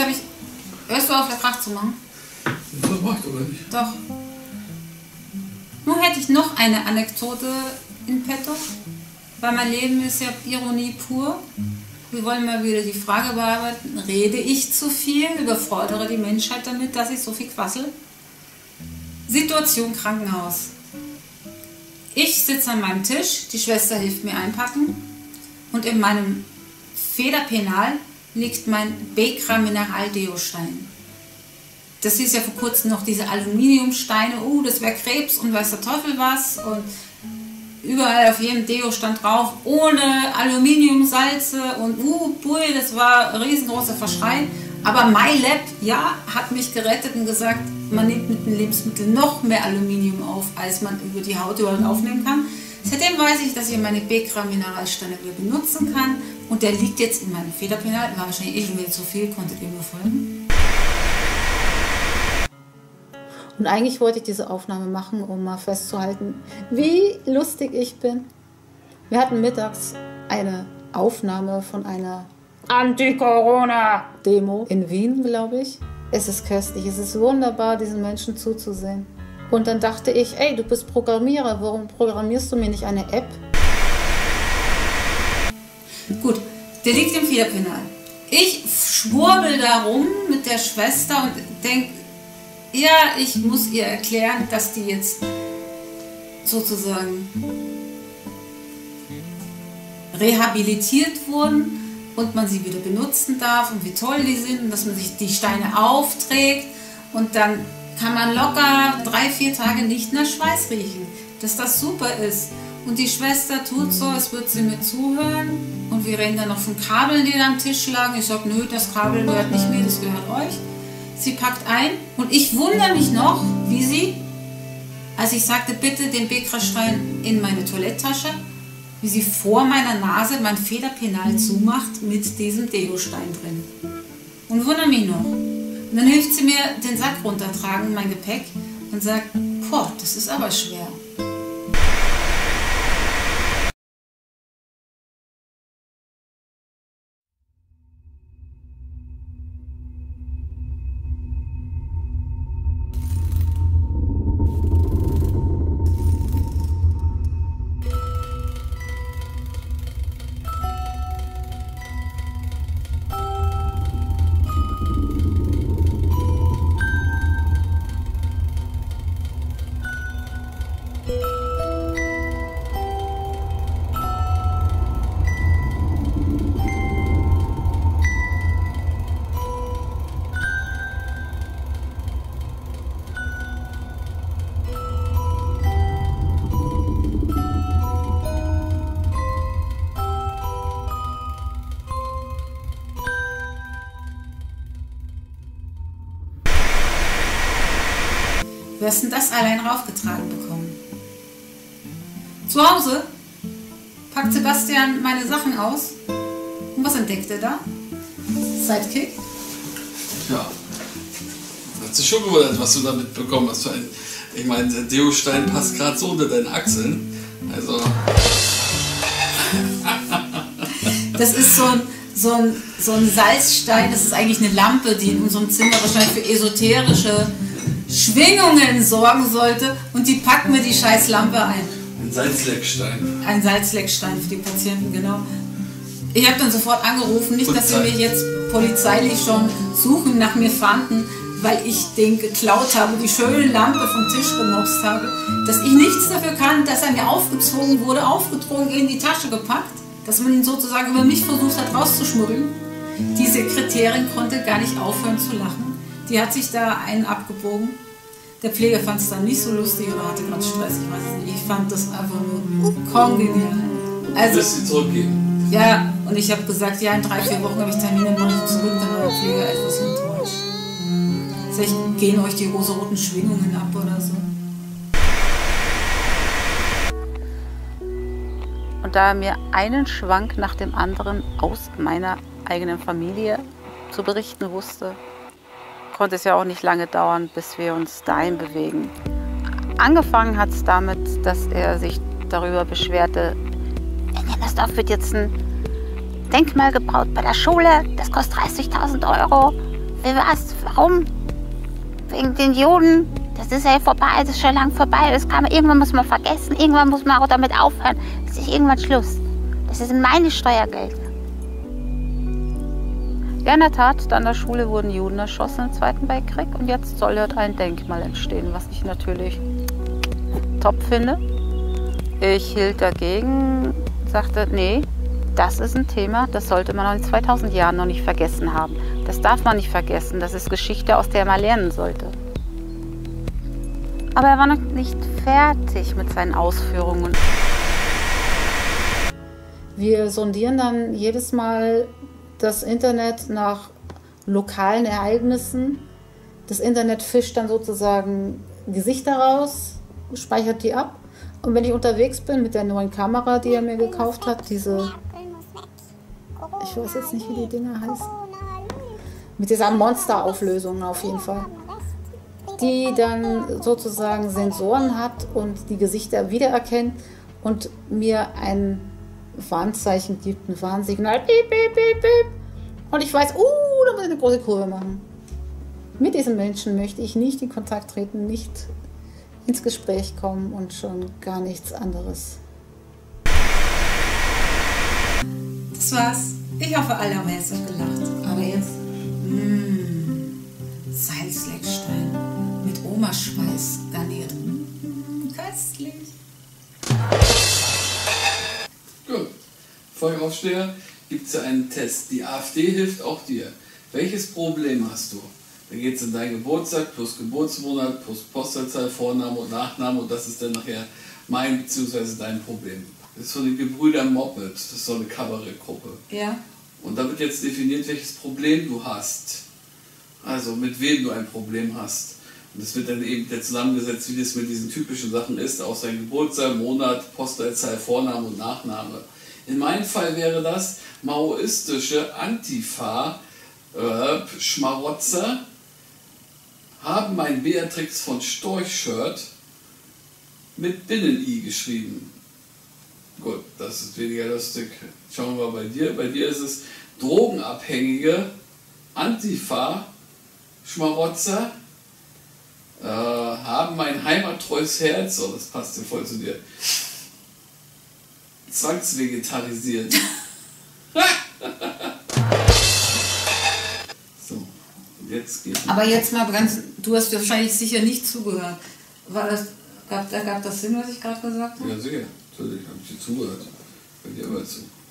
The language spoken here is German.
habe ich... Hörst du auf, der Krach zu machen? Das macht oder nicht? Doch. Nun hätte ich noch eine Anekdote in petto, weil mein Leben ist ja Ironie pur. Wir wollen mal wieder die Frage bearbeiten, rede ich zu viel, überfordere die Menschheit damit, dass ich so viel quassel? Situation Krankenhaus. Ich sitze an meinem Tisch, die Schwester hilft mir einpacken und in meinem Federpenal liegt mein Bekra Mineraldeo-Stein. Das ist ja vor kurzem noch diese Aluminiumsteine, das wäre Krebs und weiß der Teufel was und überall auf jedem Deo stand drauf, ohne Aluminiumsalze und das war ein riesengroßer Verschrei. Aber MyLab, ja, hat mich gerettet und gesagt, man nimmt mit dem Lebensmittel noch mehr Aluminium auf, als man über die Haut überhaupt aufnehmen kann. Seitdem weiß ich, dass ich meine Bekra Mineralsteine wieder benutzen kann und der liegt jetzt in meinem Federpenal. War wahrscheinlich schon wieder zu viel, konntet ihr mir folgen. Und eigentlich wollte ich diese Aufnahme machen, um mal festzuhalten, wie lustig ich bin. Wir hatten mittags eine Aufnahme von einer Anti-Corona-Demo in Wien, glaube ich. Es ist köstlich, es ist wunderbar, diesen Menschen zuzusehen. Und dann dachte ich, ey, du bist Programmierer, warum programmierst du mir nicht eine App? Gut, der liegt im Federpenal. Ich schwurbel da rum mit der Schwester und denke, ja, ich muss ihr erklären, dass die jetzt sozusagen rehabilitiert wurden und man sie wieder benutzen darf und wie toll die sind und dass man sich die Steine aufträgt und dann kann man locker 3-4 Tage nicht nach Schweiß riechen, dass das super ist. Und die Schwester tut so, als würde sie mir zuhören und wir reden dann noch von Kabeln, die da am Tisch lagen. Ich sage, nö, das Kabel gehört nicht mir, das gehört euch. Sie packt ein und ich wundere mich noch, wie sie, als ich sagte, bitte den Bekra-Stein in meine Toilettasche, wie sie vor meiner Nase mein Federpenal zumacht mit diesem Deo-Stein drin. Und wundere mich noch. Und dann hilft sie mir den Sack runtertragen, mein Gepäck, und sagt, boah, das ist aber schwer. Du hast denn das allein raufgetragen bekommen. Zu Hause packt Sebastian meine Sachen aus. Und was entdeckt er da? Sidekick. Ja. Hat sich schon gewundert, was du da mitbekommen hast. Ich meine, der Deo-Stein passt gerade so unter deinen Achseln. Also. Das ist so ein Salzstein. Das ist eigentlich eine Lampe, die in unserem Zimmer wahrscheinlich für esoterische Schwingungen sorgen sollte und die packt mir die scheiß Lampe ein. Ein Salzleckstein. Ein Salzleckstein für die Patienten, genau. Ich habe dann sofort angerufen, nicht, dass sie mich jetzt polizeilich schon suchen nach mir fanden, weil ich den geklaut habe, die schöne Lampe vom Tisch gemobst habe, dass ich nichts dafür kann, dass er mir aufgezwungen wurde, aufgedrungen in die Tasche gepackt, dass man ihn sozusagen über mich versucht hat rauszuschmuggeln. Die Sekretärin konnte gar nicht aufhören zu lachen. Die hat sich da einen abgebogen. Der Pfleger fand es dann nicht so lustig oder hatte gerade Stress, ich weiß es nicht. Ich fand das einfach nur kongenial. Also, willst du sie zurückgeben? Ja, und ich habe gesagt, ja, in 3-4 Wochen habe ich Termine, mache ich zurück, dann war der Pfleger etwas enttäuscht. Vielleicht gehen euch die rosaroten Schwingungen ab oder so. Und da er mir einen Schwank nach dem anderen aus meiner eigenen Familie zu berichten wusste, konnte es ja auch nicht lange dauern, bis wir uns dahin bewegen. Angefangen hat es damit, dass er sich darüber beschwerte, in Nemmersdorf wird jetzt ein Denkmal gebaut bei der Schule, das kostet 30.000 Euro Wie war's? Warum? Wegen den Juden? Das ist ja vorbei, das ist schon lang vorbei. Irgendwann muss man vergessen, irgendwann muss man auch damit aufhören. Es ist irgendwann Schluss. Das ist meine Steuergelder. Ja, in der Tat, an der Schule wurden Juden erschossen im Zweiten Weltkrieg und jetzt soll dort ein Denkmal entstehen, was ich natürlich top finde. Ich hielt dagegen, sagte, nee, das ist ein Thema, das sollte man auch in 2000 Jahren noch nicht vergessen haben. Das darf man nicht vergessen, das ist Geschichte, aus der man lernen sollte. Aber er war noch nicht fertig mit seinen Ausführungen. Wir sondieren dann jedes Mal das Internet nach lokalen Ereignissen. Das Internet fischt dann sozusagen Gesichter raus, speichert die ab. Und wenn ich unterwegs bin mit der neuen Kamera, die er mir gekauft hat, diese, ich weiß jetzt nicht, wie die Dinger heißen, mit dieser Monsterauflösung auf jeden Fall, die dann sozusagen Sensoren hat und die Gesichter wiedererkennt und mir ein Warnzeichen gibt, ein Warnsignal, piep, piep, piep, piep. Und ich weiß, da muss ich eine große Kurve machen. Mit diesen Menschen möchte ich nicht in Kontakt treten, nicht ins Gespräch kommen und schon gar nichts anderes. Das war's. Ich hoffe, alle haben herzlich gelacht. Aber jetzt, Salzleckstein mit Omaschweiß garniert. Köstlich. Gut. Vor dem Aufsteher gibt es ja einen Test. Die AfD hilft auch dir. Welches Problem hast du? Da geht es in dein Geburtstag plus Geburtsmonat plus Postleitzahl, Vorname und Nachname und das ist dann nachher mein bzw. dein Problem. Das ist von den Gebrüder Moped, das ist so eine Kabarettgruppe. Ja. Und da wird jetzt definiert, welches Problem du hast. Also mit wem du ein Problem hast. Und das wird dann eben zusammengesetzt, wie das mit diesen typischen Sachen ist, aus deinem Geburtstag, Monat, Postleitzahl, Vorname und Nachname. In meinem Fall wäre das maoistische Antifa, Schmarotzer, haben mein Beatrix von Storch-Shirt mit Binnen-I geschrieben. Gut, das ist weniger lustig. Schauen wir mal bei dir. Bei dir ist es drogenabhängige Antifa, Schmarotzer, haben mein heimattreues Herz, oh, das passt ja voll zu dir, zwangsvegetarisiert. So, jetzt geht's. Aber jetzt mal ganz, du hast wahrscheinlich sicher nicht zugehört. Gab das Sinn, was ich gerade gesagt habe? Ja, sicher. Natürlich, habe ich dir zugehört. Bei dir aber zu.